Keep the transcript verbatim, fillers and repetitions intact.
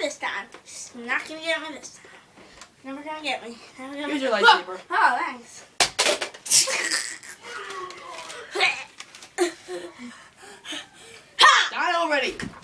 this time. She's not gonna get me this time. Never gonna get me. Never gonna Here's get your me. lightsaber. Oh, thanks. Die already!